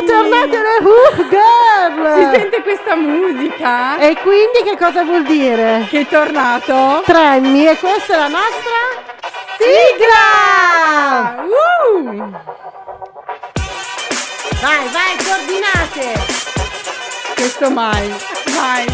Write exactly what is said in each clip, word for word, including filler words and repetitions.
Sono tornate le Who Girl! Si sente questa musica? E quindi che cosa vuol dire? Che è tornato Tremmy, e questa è la nostra sigla! Uh! Vai, vai, coordinate! Questo mai, mai.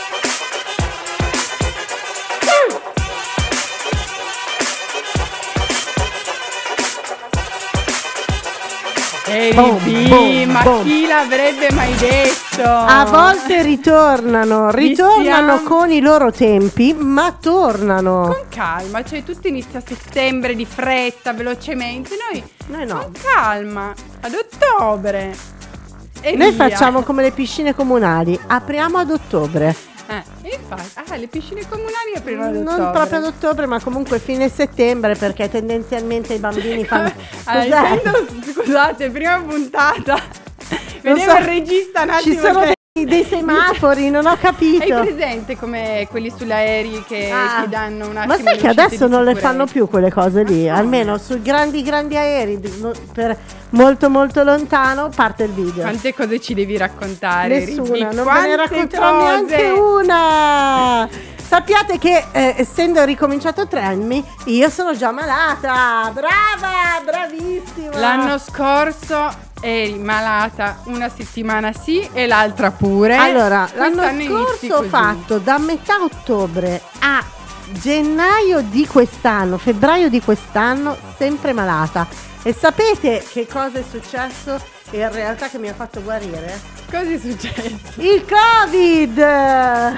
Ehi, Boom, B, boom, ma boom. chi l'avrebbe mai detto? A volte ritornano, ritornano siamo- con i loro tempi, ma tornano. Con calma, cioè tutto inizia a settembre di fretta, velocemente. Noi, Noi no. con calma, ad ottobre. E Noi via. facciamo come le piscine comunali, apriamo ad ottobre. Eh, infatti, ah, le piscine comunali aprirono ad ottobre. Non proprio ad ottobre, ma comunque fine settembre, perché tendenzialmente i bambini fanno... Ah, Cos'è? essendo- scusate, prima puntata. Non Vedevo so, il regista un Ci attimo sono che- dei, dei semafori, non ho Hai capito. presente come quelli sull'aerei che Ah. ti danno un attimo Ma sai le che uscite adesso di non le sicurezza? fanno più quelle cose lì? Ma come? Almeno sui grandi grandi aerei, no, per molto molto lontano parte il video. Quante cose ci devi raccontare? Nessuna, Ricky? non ve ne Quante racconterò cose? neanche una. Sappiate che eh, essendo ricominciato Tremmy, io sono già malata. Brava, bravissima. L'anno scorso eri malata una settimana sì e l'altra pure. Allora, l'anno Quest'anno inizi scorso ho così. fatto da metà ottobre a gennaio di quest'anno, febbraio di quest'anno, sempre malata. E sapete che cosa è successo in realtà che mi ha fatto guarire? Cosa è successo? Il Covid!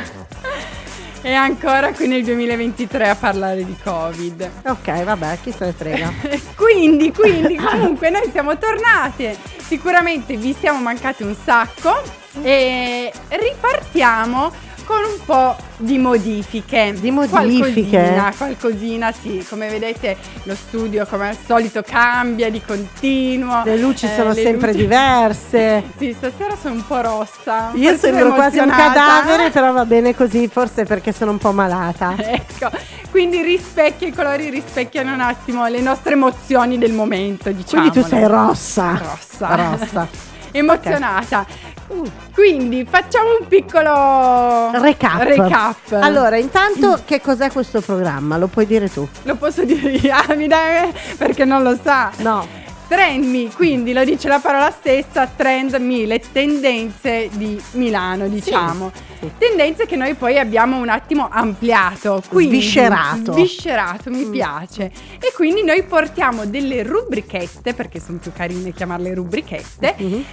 E ancora qui nel duemilaventitré a parlare di Covid. Ok, vabbè, chi se ne frega. quindi, quindi, comunque noi siamo tornate. Sicuramente vi siamo mancati un sacco. E ripartiamo con un po' di modifiche. Di modifiche? Qualcosina, qualcosina, sì. Come vedete lo studio come al solito cambia di continuo. Le luci Eh, sono le sempre luci- diverse. Sì, stasera sono un po' rossa. Io forse sembro quasi un emozionata. cadavere, però va bene così, forse perché sono un po' malata. Ecco, quindi rispecchia, i colori rispecchiano un attimo le nostre emozioni del momento, diciamo. Quindi tu sei rossa. rossa, Rossa. emozionata. Uh, quindi facciamo un piccolo Recap. recap. Allora, intanto che cos'è questo programma? Lo puoi dire tu? Lo posso dire io? Ah, mi dai perché non lo sa. No. Trend Me, quindi lo dice la parola stessa, Trend Me, le tendenze di Milano, diciamo. sì. Tendenze che noi poi abbiamo un attimo ampliato, quindi Sviscerato. Sviscerato, mi Mm. piace. E quindi noi portiamo delle rubrichette, perché sono più carine chiamarle rubrichette, Mhm.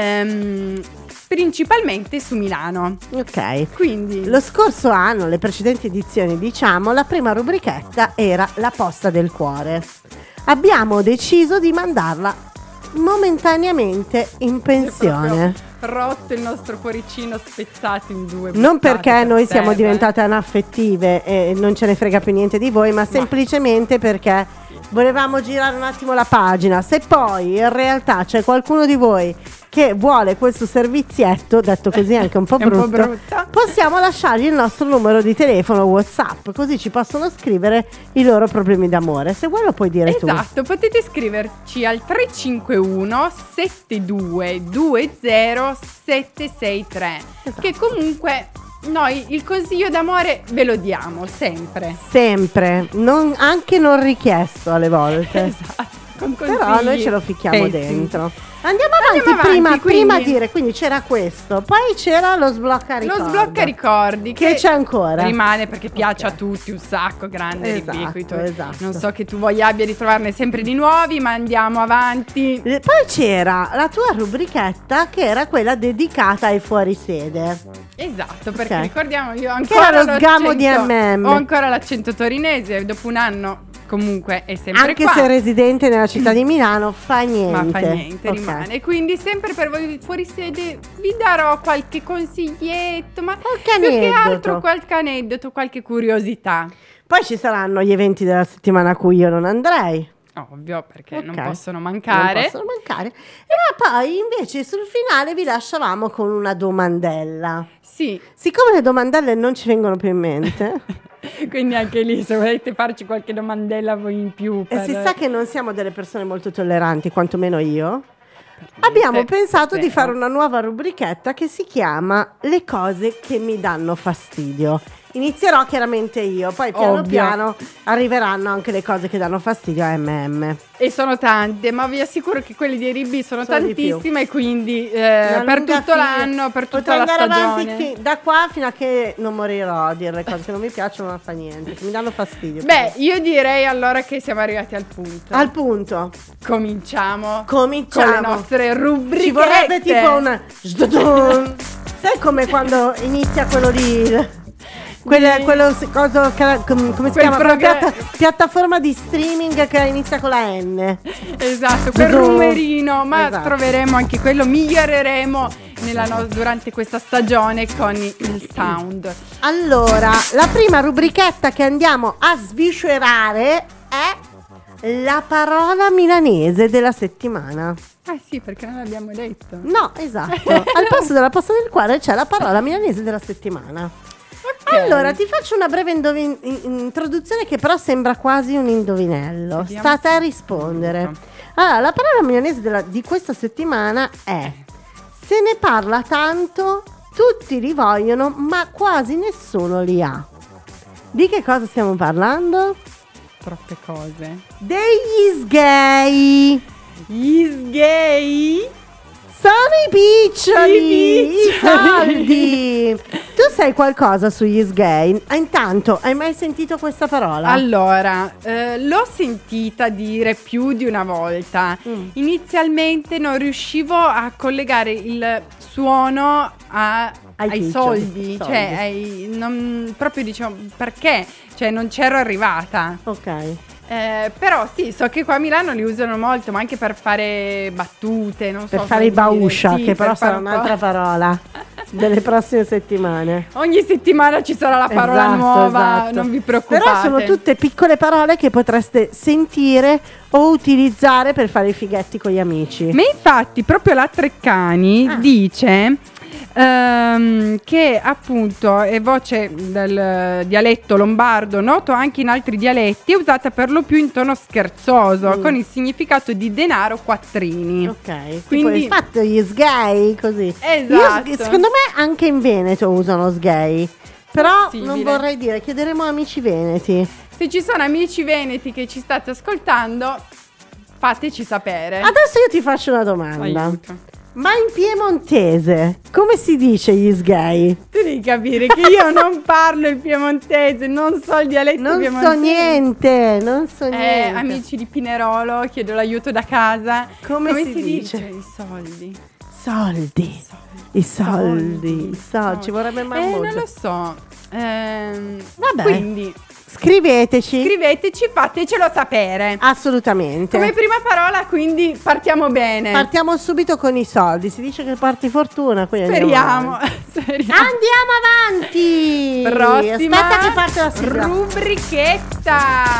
ehm, principalmente su Milano. Ok. Quindi Lo scorso anno, le precedenti edizioni, diciamo, la prima rubrichetta era la posta del cuore. Abbiamo deciso di mandarla momentaneamente in pensione. rotto il nostro cuoricino spezzato in due. Non buttate perché per noi siamo terra. diventate anaffettive e non ce ne frega più niente di voi, ma semplicemente perché volevamo girare un attimo la pagina. Se poi in realtà c'è qualcuno di voi che vuole questo servizietto, detto così anche un po' È un po' brutto, brutta. possiamo lasciargli il nostro numero di telefono WhatsApp, così ci possono scrivere i loro problemi d'amore. Se vuoi lo puoi dire tu. Esatto, potete scriverci al tre cinque uno sette due due zero sette sei tre, Esatto. che comunque noi il consiglio d'amore ve lo diamo sempre. Sempre, non- anche non richiesto alle volte. Esatto, con Però consigli noi ce lo ficchiamo pessimi. dentro. Andiamo avanti, Andiamo avanti, prima, quindi. prima a dire, quindi c'era questo, poi c'era lo sblocca ricordi. Lo sblocca ricordi Che c'è ancora. rimane perché piace Ok. a tutti un sacco, grande, Esatto, ubiquito. esatto. Non so che tu voglia abbia di trovarne sempre di nuovi, ma andiamo avanti. Eh, Poi c'era la tua rubrichetta che era quella dedicata ai fuorisede. Esatto, perché Ok. ricordiamo io ho Che era ancora lo sgamo di l'accento- M M. Ho ancora l'accento torinese, dopo un anno comunque è sempre Anche qua. se residente nella città di Milano, fa niente. Ma fa niente, Ok. rimane. E quindi sempre per voi fuori sede vi darò qualche consiglietto, ma Qualche più che aneddoto. altro qualche aneddoto, qualche curiosità. Poi ci saranno gli eventi della settimana a cui io non andrei. Ovvio, perché non Ok. possono mancare. Non possono mancare. E ma poi invece sul finale vi lasciavamo con una domandella. Sì, Siccome le domandelle non ci vengono più in mente, quindi anche lì se volete farci qualche domandella voi in più. e per- si sa che non siamo delle persone molto tolleranti, quantomeno io, abbiamo niente, pensato di zero. fare una nuova rubrichetta che si chiama Le cose che mi danno fastidio. Inizierò chiaramente io, poi piano Ovvio. piano arriveranno anche le cose che danno fastidio a M M. E sono tante, ma vi assicuro che quelli di Ribi sono, Sono di più. tantissime e quindi eh, Una per lunga tutto fila. l'anno, per tutta Potrei la andare stagione. avanti fi- da qua fino a che non morirò a dire le cose che non mi piacciono, non fa niente, che mi danno fastidio. Beh, io direi allora che siamo arrivati al punto. Al punto, Cominciamo cominciamo. con le nostre rubriche. Ci vorrebbe tipo una sdodon. Sai come quando inizia quello di quella, quello si- coso, ca- com- come si Quel chiama? Quella progra- piatta- piattaforma di streaming che inizia con la N. Esatto, quel Sdodon. numerino, ma Esatto. troveremo anche quello, miglioreremo nella no- durante questa stagione con il sound. Allora, la prima rubrichetta che andiamo a sviscerare è la parola milanese della settimana. Ah sì, perché non l'abbiamo detto. No, esatto. Al posto della posta del cuore c'è la parola milanese della settimana. Ok. Allora, ti faccio una breve indovin- in- introduzione che però sembra quasi un indovinello. Vediamo Sta a te se- a rispondere. Allora, la parola milanese della- di questa settimana è: se ne parla tanto, tutti li vogliono, ma quasi nessuno li ha. Di che cosa stiamo parlando? Troppe cose. Degli sgay. Gli sgay? Sono i piccioli, I i piccioli. soldi. Tu sai qualcosa sugli sgay? Ah, intanto, hai mai sentito questa parola? Allora, eh, l'ho sentita dire più di una volta. Mm. Inizialmente non riuscivo a collegare il suono a- Ai ai piccioli, soldi, soldi. cioè ai- non, proprio diciamo perché, cioè non c'ero arrivata. Ok. Eh, però sì, so che qua a Milano li usano molto, ma anche per fare battute, non Per so fare i come dire. bauscia, Sì, che per però fare sarà un po'. un'altra parola delle prossime settimane. Ogni settimana ci sarà la parola Esatto, nuova, esatto. non vi preoccupate. Però sono tutte piccole parole che potreste sentire o utilizzare per fare i fighetti con gli amici. Ma infatti proprio la Treccani Ah. dice ehm, che appunto è voce del dialetto lombardo, noto anche in altri dialetti, è usata per lo più in tono scherzoso, Mm. con il significato di denaro quattrini. Ok, quindi Quindi- tipo, fatto gli sgay così. Esatto. Io, secondo me anche in Veneto usano sgay. Però Possibile. non vorrei dire, chiederemo a amici veneti. Se ci sono amici veneti che ci state ascoltando, fateci sapere. Adesso io ti faccio una domanda. Aiuto. Ma in piemontese come si dice gli sgay? Tu devi capire che io non parlo il piemontese, non so il dialetto Non piemontese. so niente, non so Eh, niente. amici di Pinerolo, chiedo l'aiuto da casa. Come si dice? I soldi. Soldi. I soldi, i soldi, ci vorrebbe Eh, mamma. non lo so. Ehm, Vabbè. Quindi Scriveteci. scriveteci, fatecelo sapere. Assolutamente. Come prima parola, quindi partiamo bene. Partiamo subito con i soldi. Si dice che porti fortuna, quindi andiamo Speriamo. avanti. Speriamo. Andiamo avanti. Prossima Aspetta che parte la sigla. rubrichetta.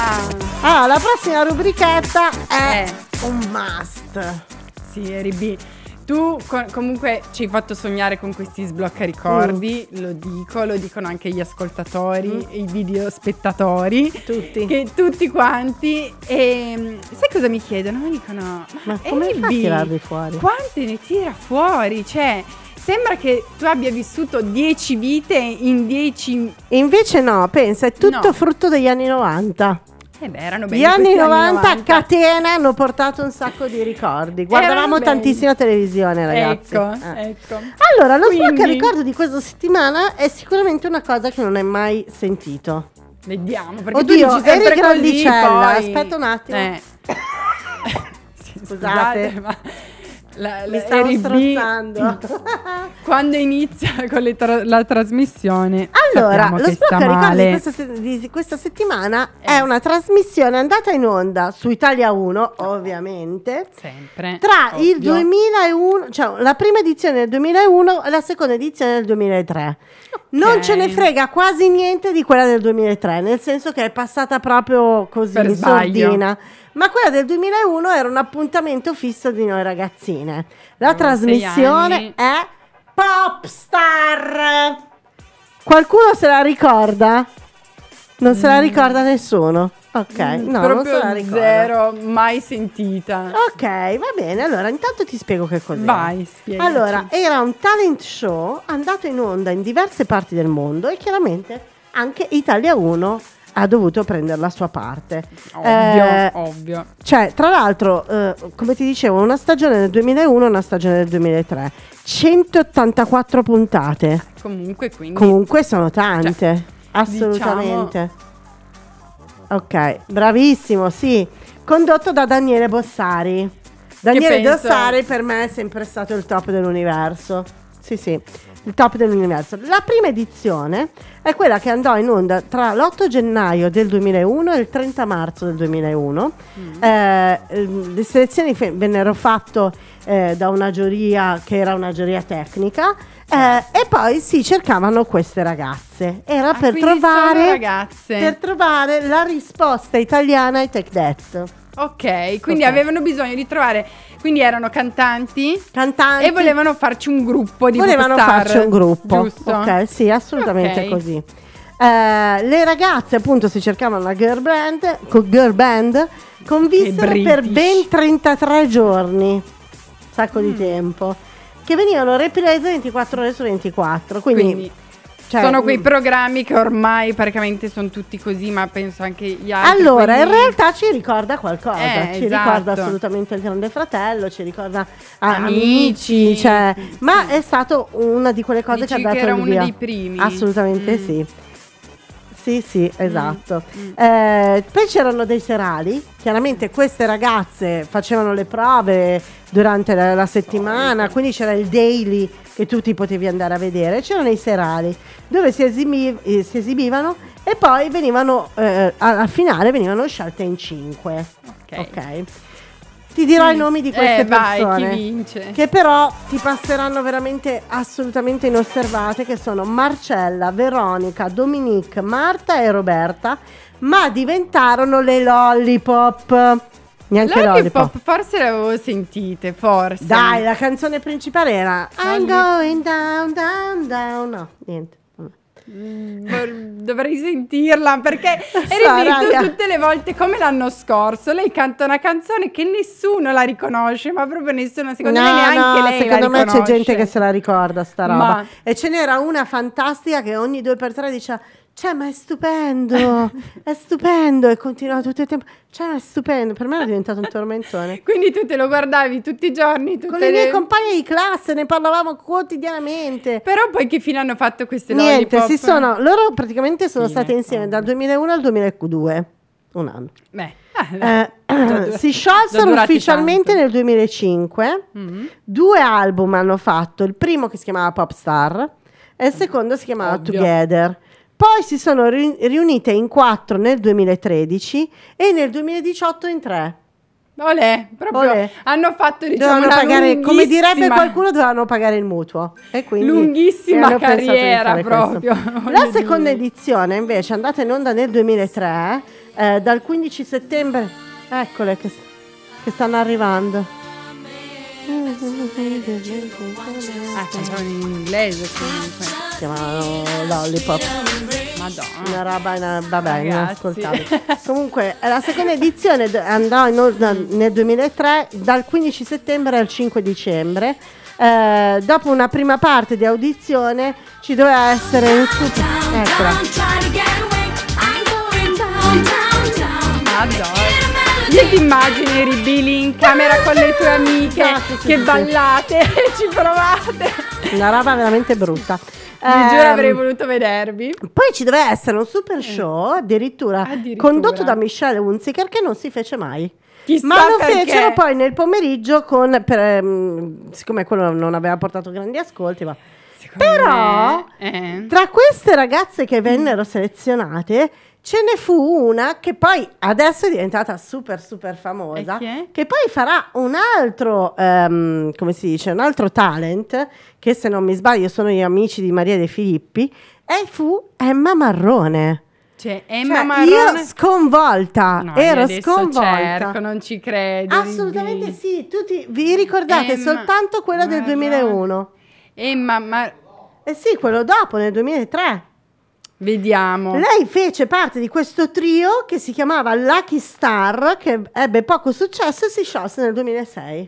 Ah, la prossima rubrichetta è Eh. un must. Sì, Eri B. Tu co- comunque ci hai fatto sognare con questi sblocca ricordi, lo dico, lo dicono anche gli ascoltatori, Mm. i video spettatori, Tutti. che tutti quanti. E sai cosa mi chiedono? Mi dicono: Ma come Eri fai a B, tirarli fuori? quante ne tira fuori? Cioè, sembra che tu abbia vissuto dieci vite in dieci. Invece no, pensa, è tutto No. frutto degli anni novanta. Eh beh, erano belli Gli anni questi novanta a catena hanno portato un sacco di ricordi. Guardavamo belli. tantissima televisione, ragazzi. Ecco, Eh. ecco. Allora, lo Quindi- sblocca ricordo di questa settimana è sicuramente una cosa che non hai mai sentito. Vediamo, perché Oddio, tu dici sempre eri grandicella, così, poi... aspetta un attimo. Eh. Sì, Scusate. ma la, Mi la stavo Eri B, strozzando. quando inizia con le tra- la trasmissione, Allora, sappiamo lo che sta sblocca ricordi di male. questa, se- di questa settimana Eh. è una trasmissione andata in onda su Italia uno, ovviamente, Sempre. tra il ovvio. duemilauno, cioè la prima edizione del duemilauno e la seconda edizione del duemilatré. Non ce ne frega quasi niente di quella del duemilatré, nel senso che è passata proprio così Per in sbaglio. sordina. Ma quella del duemilauno era un appuntamento fisso di noi ragazzine. La Avevo sei trasmissione anni. è Popstar. Qualcuno se la ricorda? Non se la Mm. ricorda nessuno. Ok, no, proprio non se la ricordo. zero, mai sentita. Ok, va bene. Allora, intanto ti spiego che cos'è. Vai, spiegaci. Allora, era un talent show andato in onda in diverse parti del mondo e chiaramente anche Italia uno ha dovuto prendere la sua parte. Ovvio, Eh, ovvio. Cioè, tra l'altro, eh, come ti dicevo, una stagione nel duemilauno e una stagione nel duemilatré. centottantaquattro puntate. Comunque, quindi... Comunque sono tante, Cioè, assolutamente. Ok, bravissimo, sì. Condotto da Daniele Bossari. Daniele penso- Bossari per me è sempre stato il top dell'universo. Sì, sì, il top dell'universo. La prima edizione è quella che andò in onda tra l'otto gennaio del duemilauno e il trenta marzo del duemilauno. Mm. Eh, ehm, le selezioni fe- vennero fatte eh, da una giuria che era una giuria tecnica. Eh, e poi si cercavano queste ragazze. Era Ah, per quindi sono trovare ragazze. per trovare la risposta italiana ai Take That. Ok, quindi Ok. avevano bisogno di trovare... Quindi erano cantanti Cantanti e volevano farci un gruppo di volevano popstar, farci un gruppo. giusto? Ok, sì, assolutamente Ok. così. Eh, le ragazze appunto si cercavano la girl band, co- girl band convissero Che per British. ben trentatré giorni, sacco di Mm. tempo, che venivano riprese ventiquattro ore su ventiquattro. Quindi, Quindi cioè, sono quei mm, programmi che ormai praticamente sono tutti così, ma penso anche gli altri. allora, in quindi- realtà ci ricorda qualcosa, Eh, ci esatto. ricorda assolutamente il Grande Fratello, ci ricorda ah, Amici, amici, cioè, sì. ma è stato una di quelle cose Dici che ha dato che era il uno via. dei primi? Assolutamente Mm. sì. Sì, sì, esatto. Mm. Eh, poi c'erano dei serali, chiaramente queste ragazze facevano le prove durante la, la settimana, quindi c'era il daily che tu ti potevi andare a vedere, c'erano i serali dove si, esibi- eh, si esibivano e poi venivano, eh, alla finale venivano scelte in cinque. Ok. Ok. Ti dirò i nomi di queste Eh, vai, persone. chi vince? Che però ti passeranno veramente assolutamente inosservate, che sono Marcella, Veronica, Dominique, Marta e Roberta, ma diventarono le Lollipop. Neanche Lollipop. Lollipop, forse le avevo sentite, forse. Dai, la canzone principale era I'm Lolli- going down, down, down. No, niente. Vabbè. Mm, vor- dovrei sentirla perché So, eri lì tu raga. tutte le volte come l'anno scorso. Lei canta una canzone che nessuno la riconosce, ma proprio nessuno. Secondo no, me neanche no, lei la secondo me c'è riconosce. gente che se la ricorda sta roba. Ma- E ce n'era una fantastica che ogni due per tre diceva cioè ma è stupendo, è stupendo, e continuava tutto il tempo cioè ma è stupendo, per me era diventato un tormentone. Quindi tu te lo guardavi tutti i giorni, tutte Con le mie le- compagne di classe ne parlavamo quotidianamente. Però poi che fine hanno fatto queste Niente, Lollipop? si sono, loro praticamente sono Fine, state insieme ovvio. dal duemilauno al duemiladue, un anno. Beh, ah, Eh, già dura- si già sciolsero durati ufficialmente tanto. nel duemilacinque. Mhm. Due album hanno fatto, il primo che si chiamava Popstar e il secondo si chiamava Ovvio. Together. Poi si sono ri- riunite in quattro nel duemilatredici e nel duemiladiciotto in tre. Olè, proprio Olè. hanno fatto diciamo Dovevano una pagare, come direbbe lunghissima- qualcuno, dovevano pagare il mutuo. E quindi Lunghissima hanno pensato di carriera fare proprio, questo. voglio La seconda dire. edizione invece è andata in onda nel duemilatré, eh, dal quindici settembre. Eccole che, che stanno arrivando. Ah, cantavano in inglese comunque. Si chiamano Lollipop. Madonna. Una roba, una, vabbè, Ragazzi. inascoltabile. Comunque, eh, la seconda edizione d- andrà in onda nel duemilatré dal quindici settembre al cinque dicembre. Eh, dopo una prima parte di audizione ci doveva essere un super. Eccola. Madonna. Io ti immagino eri Billy in camera con le tue amiche Esatto, sì, che sì, ballate e ci provate. Una roba veramente brutta. Vi giuro Ehm, avrei voluto vedervi. Poi ci doveva essere un super show, addirittura, Addirittura. condotto da Michelle Hunziker, che non si fece mai. Chissà Ma lo perché. fecero poi nel pomeriggio con, per, ehm, siccome quello non aveva portato grandi ascolti, ma Secondo però me, eh. tra queste ragazze che vennero selezionate ce ne fu una che poi adesso è diventata super super famosa, E chi è? che poi farà un altro, ehm, come si dice, un altro talent, che se non mi sbaglio sono gli amici di Maria De Filippi, e fu Emma Marrone. Cioè, Emma Cioè, Marrone. io sconvolta, No, io ero adesso sconvolta. cerco, non ci credo. Assolutamente sì, tutti vi ricordate Emma soltanto quella del Marrone. duemilauno. Emma, ma Eh sì, quello dopo, nel duemilatré. Vediamo. Lei fece parte di questo trio che si chiamava Lucky Star, che ebbe poco successo e si sciolse nel duemilasei.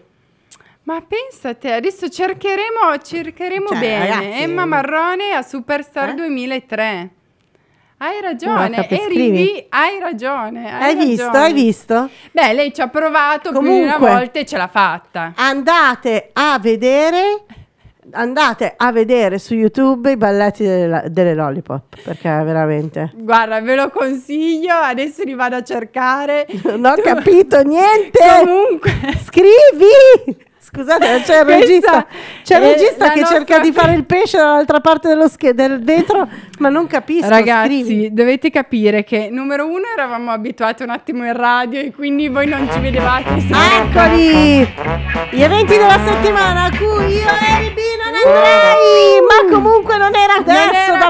Ma pensate, adesso cercheremo, cercheremo Cioè, bene. ragazzi, Emma Marrone a Superstar eh? duemilatré. Hai No, ragione, capi- Eri scrivi. lì, hai ragione. Hai, Hai visto? ragione. Hai visto? Beh, lei ci ha provato più di Comunque, una volta e ce l'ha fatta. Andate a vedere, andate a vedere su YouTube i balletti delle, delle Lollipop, perché veramente Guarda, ve lo consiglio, adesso li vado a cercare. non ho capito niente. Comunque, Scrivi! Scusate, c'è il Questa regista, c'è il è regista la che nostra- cerca di fare il pesce dall'altra parte dello sch- del vetro, ma non capisco. ragazzi, Scrivi. dovete capire che numero uno eravamo abituati un attimo in radio e quindi voi non ci vedevate. Eccoli gli eventi della settimana a cui io e Eri B non andrei, ma comunque non era Non adesso era da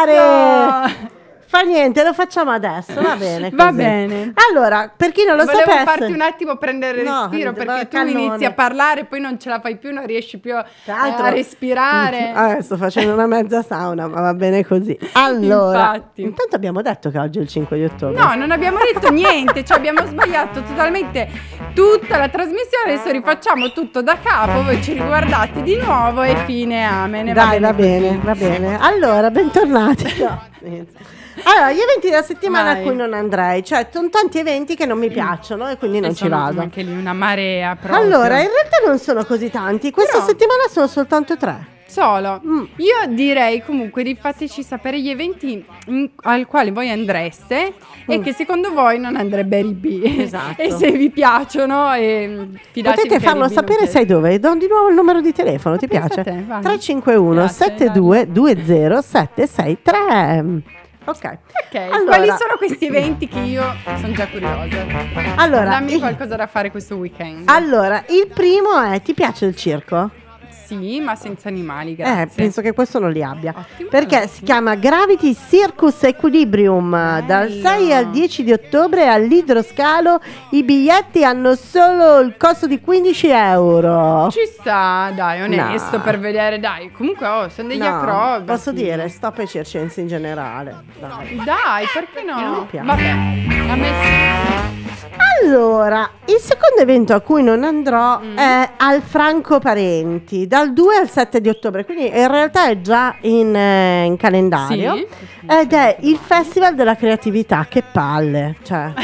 fare. questo. Fa niente, lo facciamo adesso, va bene. Va così. bene. Allora, per chi non lo Volevo sapesse, farti un attimo prendere No, respiro va- perché tu cannone. inizi a parlare, poi non ce la fai più, non riesci più a, Tra l'altro- a respirare. Ah, sto facendo una mezza sauna, ma va bene così. Allora, Infatti. intanto abbiamo detto che oggi è il cinque di ottobre. No, non abbiamo detto niente, cioè abbiamo sbagliato totalmente tutta la trasmissione, adesso rifacciamo tutto da capo, voi ci riguardate di nuovo e fine amen. Dai, va bene, così. va bene. Allora, bentornati. No, niente. Allora, gli eventi della settimana Vai. a cui non andrei, cioè sono tanti eventi che non mi piacciono e quindi non E ci sono vado. anche lì una marea proprio. Allora, in realtà non sono così tanti, questa Però- settimana sono soltanto tre. Solo, Mm. io direi comunque di fateci sapere gli eventi in- al quale voi andreste e Mm. che secondo voi non andrebbe Eri B. Esatto. E se vi piacciono, e fidatevi Potete che farlo Eri B non sapere, chiede. sai dove? Do di nuovo il numero di telefono, ti pensa piace? a te, vai. tre cinque uno Grazie, sette due due zero sette sei tre. Ok. Ok, Allora- quali sono questi eventi che io sono già curiosa? Allora, Dammi il- qualcosa da fare questo weekend. Allora, il primo è: ti piace il circo? Sì, ma senza animali, grazie. Eh, penso che questo non li abbia. Ottimo. Perché si chiama Gravity Circus Equilibrium. Dal Bello. sei al dieci di ottobre all'Idroscalo. I biglietti hanno solo il costo di quindici euro. Ci sta, dai, onesto No. per vedere, dai. Comunque, oh, sono degli No, acrobati. posso dire, stop ai circensi in generale. Dai. Dai, perché Non mi no? piace. Vabbè, a me sì. Allora, il secondo evento a cui non andrò Mm. è al Franco Parenti, dal due al sette di ottobre, quindi in realtà è già in, eh, in calendario. Sì. Ed è il Festival della Creatività, che palle, cioè,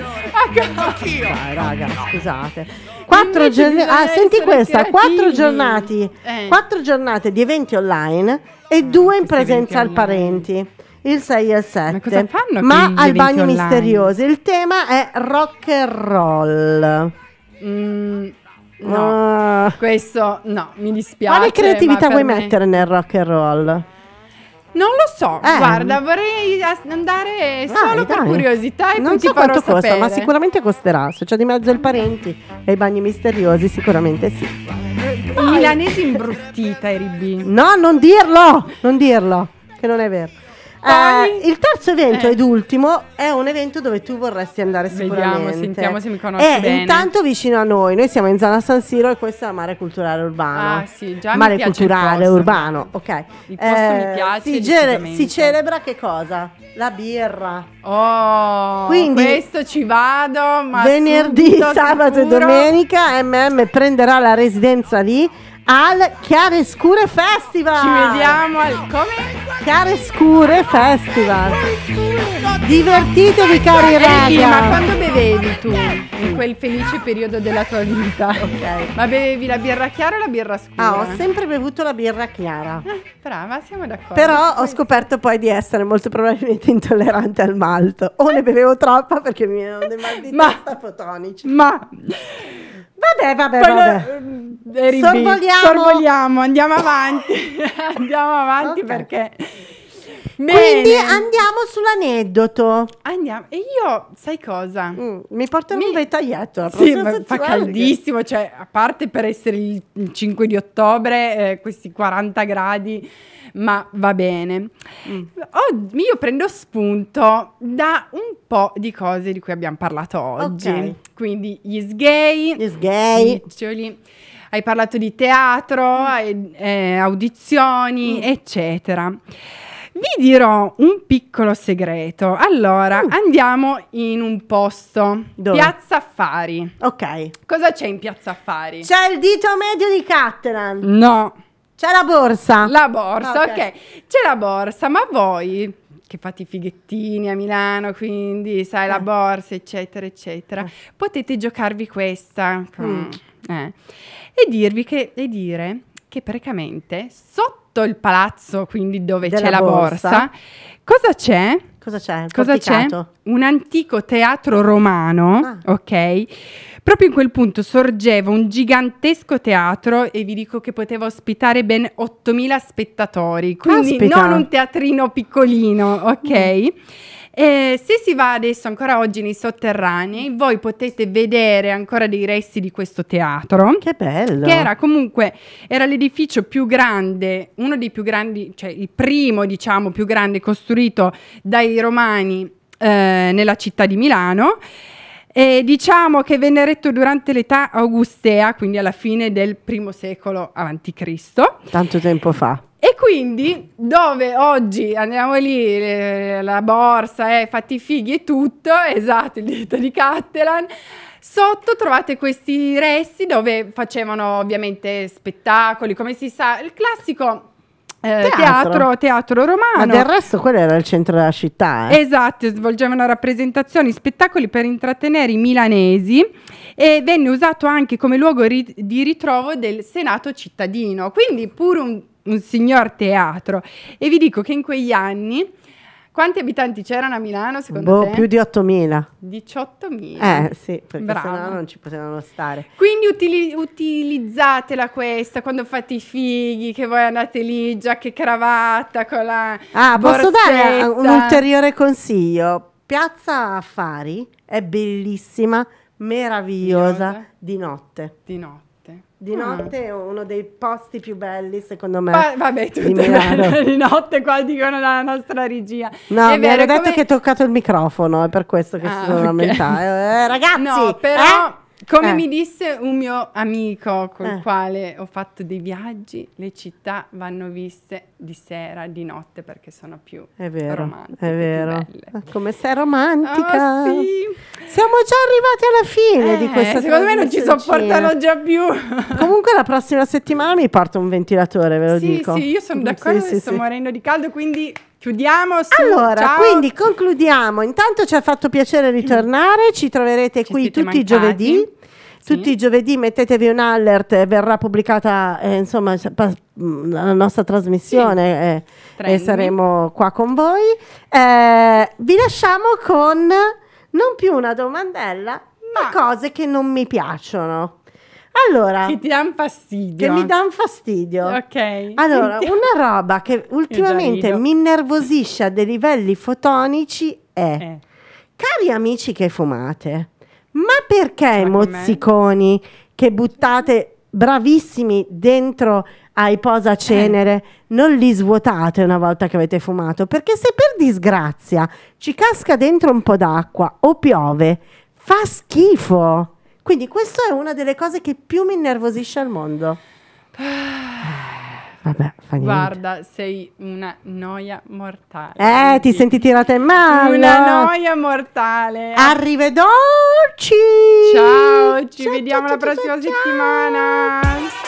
dai raga, scusate. Quattro Invece giorni- bisogna ah, senti essere questa, quattro creativi. giornate, Eh. quattro giornate di eventi online e due in questi eventi presenza al online. Parenti. Il sei e il sette. Ma cosa fanno Ma quegli al eventi Bagni online? Misteriosi. Il tema è rock and roll. Mm, no, Ah. questo no, mi dispiace. Quale creatività ma vuoi per me- mettere nel rock and roll? Non lo so, Eh. guarda, vorrei as- andare solo Dai, per dai. curiosità e Non poi so ti farò quanto costa, sapere. ma sicuramente costerà. Se c'è di mezzo il Parenti e i Bagni Misteriosi, sicuramente sì. I milanesi imbruttita, Eri B. No, non dirlo! Non dirlo, che non è vero. Poi- Eh, il terzo evento Eh. ed ultimo è un evento dove tu vorresti andare Vediamo, sicuramente. sentiamo se mi conosci È bene. intanto vicino a noi. Noi siamo in zona San Siro e questo è Mare Culturale Urbano. Ah, sì, già mi Mare piace il Culturale posto. Urbano, ok. Eh, Il posto mi piace Si, decisamente. si celebra che cosa? La birra. Oh, Quindi- questo ci vado, ma Venerdì, subito, sabato sicuro. e domenica M M prenderà la residenza lì al Chiare Scure Festival. Ci vediamo al come? Chiare Scure Festival. Divertitevi cari Eri B, ma raga. quando bevevi tu in quel felice periodo della tua vita? Ok. Ma bevevi la birra chiara o la birra scura? Ah, ho sempre bevuto la birra chiara. Eh, brava, siamo d'accordo. Però ho scoperto poi di essere molto probabilmente intollerante al malto. O ne bevevo troppa perché mi venivano dei mal di Ma- testa fotonici. Ma Vabbè, vabbè, quello- vabbè. Eri B, Sorvoliamo. sorvoliamo, andiamo avanti. andiamo avanti Ok. perché Quindi Bene. andiamo sull'aneddoto. Andiamo. E io, sai cosa? Mm, mi portano Mi- un vetaglietto la Sì, prossima ma fa settimana, caldissimo, cioè a parte per essere il il cinque di ottobre, eh, questi quaranta gradi, ma va bene. Mm. Oh, io prendo spunto da un po' di cose di cui abbiamo parlato oggi. Ok. Quindi gli sgay, Gli sgay. gli- hai parlato di teatro, eh, eh, audizioni, Mm. eccetera. Vi dirò un piccolo segreto. Allora, Uh. andiamo in un posto. Dove? Piazza Affari. Ok. Cosa c'è in Piazza Affari? C'è il dito medio di Cattelan. No, C'è la borsa. la borsa, Ok. ok. C'è la borsa, ma voi che fate i fighettini a Milano, quindi sai Eh. la borsa, eccetera, eccetera, Eh. potete giocarvi questa Mm. eh, e dirvi che e dire che praticamente sotto il palazzo, quindi dove Della c'è la borsa. borsa, cosa c'è? Cosa c'è? Il Cosa c'è? porticato? Un antico teatro romano, Ah. ok? Proprio in quel punto sorgeva un gigantesco teatro e vi dico che poteva ospitare ben ottomila spettatori, quindi Caspita. non un teatrino piccolino, ok? E se si va adesso ancora oggi nei sotterranei, voi potete vedere ancora dei resti di questo teatro. Che bello. Che era comunque, era l'edificio più grande, uno dei più grandi, cioè il primo diciamo più grande costruito dai Romani eh, nella città di Milano. E diciamo che venne eretto durante l'età augustea, quindi alla fine del primo secolo avanti Cristo. Tanto tempo fa. E quindi dove oggi andiamo lì, le- la borsa, eh, fatti i fighi e tutto, esatto, il dito di Cattelan, sotto trovate questi resti dove facevano ovviamente spettacoli, come si sa, il classico eh, Teatro. teatro, teatro romano. Ma del resto quello era il centro della città. Eh? Esatto, svolgevano rappresentazioni, spettacoli per intrattenere i milanesi e venne usato anche come luogo ri- di ritrovo del Senato cittadino, quindi pure un, un signor teatro. E vi dico che in quegli anni, quanti abitanti c'erano a Milano secondo Boh, te? più di ottomila. diciottomila. Eh sì, perché Brava. sennò non ci potevano stare. Quindi utili- utilizzatela questa quando fate i fighi, che voi andate lì, giacca e cravatta con la Ah, posso dare un borsetta. ulteriore consiglio? Piazza Affari è bellissima, meravigliosa Meravigliosa. di notte. Di notte. Di Ah. notte è uno dei posti più belli, secondo me. Va- vabbè, di tutte Milano. belle di notte qua dicono la nostra regia. No, È mi vero, hanno detto come- che hai toccato il microfono, è per questo che Ah, si sono ok. lamentati. Eh, ragazzi, No, però, eh? come Eh. mi disse un mio amico col Eh. quale ho fatto dei viaggi, le città vanno viste di sera, di notte, perché sono più È vero, romantiche, è più vero. belle. Come sei romantica. Ah, sì. Siamo già arrivati alla fine di Eh, questa secondo me non ci trasmissioncina. sopportano già più. Comunque la prossima settimana mi porto un ventilatore, ve lo Sì, dico. sì, io sono d'accordo, Sì, sì, sto sì. morendo di caldo, quindi chiudiamo. Su, Allora, ciao. quindi concludiamo. Intanto ci ha fatto piacere ritornare, ci troverete Ci qui siete tutti i mancati. giovedì. Sì. Tutti i giovedì mettetevi un alert, eh, verrà pubblicata eh, insomma sa- pa- mh, la nostra trasmissione eh, e Trending. saremo qua con voi. Eh, vi lasciamo con non più una domandella, ma Ma- cose che non mi piacciono. Allora, Che ti danno fastidio. che mi danno fastidio. Ok. Allora, sentiamo. una roba che ultimamente rido. mi innervosisce a dei livelli fotonici è, Eh. cari amici che fumate, ma perché i Ma com'è? mozziconi che buttate bravissimi dentro ai posacenere non li svuotate una volta che avete fumato? Perché se per disgrazia ci casca dentro un po' d'acqua o piove, fa schifo. Quindi questa è una delle cose che più mi innervosisce al mondo. Vabbè, fa niente. Guarda, sei una noia mortale. Eh, ti senti tirata in mano. Una noia mortale. Arrivederci. Ciao, ci Ciao, vediamo ciao, la ciao, prossima ciao, ciao. settimana.